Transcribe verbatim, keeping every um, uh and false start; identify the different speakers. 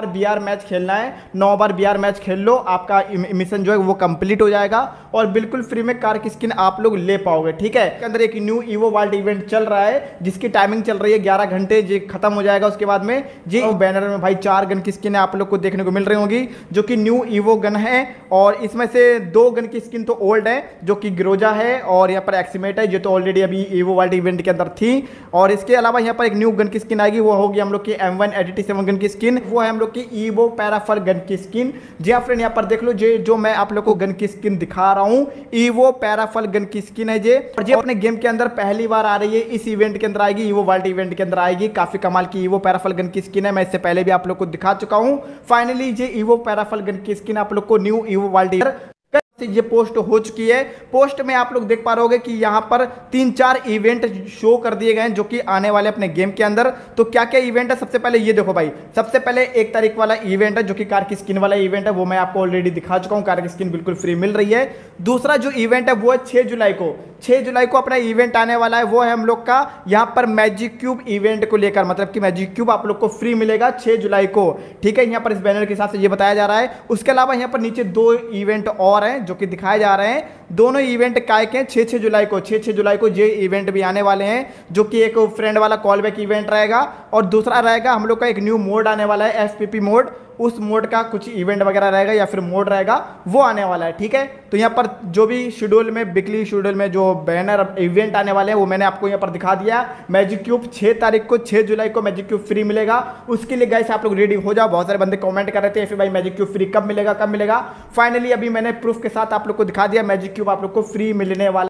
Speaker 1: बार B R match खेलना है, नौ बार बी आर मैच खेल लो, आपका मिशन जो है वो कंप्लीट हो जाएगा और बिल्कुल फ्री में कार की स्किन आप लोग ले पाओगे। ठीक है, इसके अंदर एक न्यू ईवो वर्ल्ड इवेंट चल रहा है जिसकी टाइमिंग चल रही है ग्यारह घंटे, जो खत्म हो जाएगा उसके बाद में जी। बैनर में भाई चार गन की स्किन आप लोग को देखने को मिल रही होगी जो कि न्यू ईवो गन है, और इसमें से दो गन की स्किन तो ओल्ड है जो कि ग्रोजा है और यहाँ पर एक्सीमेट है जो तो ऑलरेडी अभी ईवो वर्ल्ड इवेंट के अंदर थी। और इसके अलावा यहाँ पर एक न्यू गन की स्किन आएगी, वो होगी हम लोग की M one eighty seven gun की स्किन, वो है हम लोग की ईवो पैराफल गन की स्किन। जी हाँ फ्रेंड, यहाँ पर देख लो जे जो मैं आप लोग को गन की स्किन दिखा रहा हूँ ईवो पैराफल गन की स्किन है जे, और जो अपने गेम के अंदर पहली बार आ रही है, इस इवेंट के अंदर आएगी, ईवो वर्ल्ड इवेंट के अंदर आएगी। काफी कमाल की ईवो पैराफल गन की स्किन है, मैं इससे पहले भी आप लोग को दिखा चुका हूँ। फाइनली ये ईवो पैराफल गन की स्किन आप लोग को न्यू ईवो वर्ल्ड ये पोस्ट हो चुकी है। पोस्ट में आप लोग देख पा रहे कि यहाँ पर तीन चार इवेंट शो कर दिए गए हैं जो कि आने वाले अपने गेम के अंदर। तो क्या क्या इवेंट है, सबसे पहले ये देखो भाई, सबसे पहले एक तारीख वाला इवेंट है जो कि कार की स्किन वाला इवेंट है, वो मैं आपको ऑलरेडी दिखा चुका हूँ, कार की स्किन बिल्कुल फ्री मिल रही है। दूसरा जो इवेंट है वो है छह जुलाई को, छह जुलाई को अपना इवेंट आने वाला है, वो है हम लोग का यहाँ पर मैजिक क्यूब इवेंट को लेकर, मतलब कि मैजिक क्यूब आप लोग को फ्री मिलेगा छह जुलाई को। ठीक है, यहाँ पर इस बैनर के हिसाब से ये बताया जा रहा है। उसके अलावा यहाँ पर नीचे दो इवेंट और हैं जो कि दिखाए जा रहे हैं, दोनों इवेंट काय के छह छह जुलाई को, छह छह जुलाई को ये इवेंट भी आने वाले हैं जो कि एक फ्रेंड वाला कॉल बैक इवेंट रहेगा, और दूसरा रहेगा हम लोग का एक न्यू मोड आने वाला है एफपीपी मोड, उस मोड का कुछ इवेंट वगैरह रहेगा या फिर मोड रहेगा वो आने वाला है। ठीक है, तो यहाँ पर जो भी शेड्यूल में वीकली शेड्यूल में जो बैनर इवेंट आने वाले हैं वो मैंने आपको यहाँ पर दिखा दिया। मैजिक क्यूब छह तारीख को, छह जुलाई को मैजिक क्यूब फ्री मिलेगा, उसके लिए गाइस आप लोग रेडी हो जाओ। बहुत सारे बंदे कमेंट कर रहे थे फिर भाई मैजिक क्यूब फ्री कब मिलेगा कब मिलेगा। फाइनली अभी मैंने प्रूफ के साथ आप लोग को दिखा दिया, मैजिक क्यूब आप लोग को फ्री मिलने वाला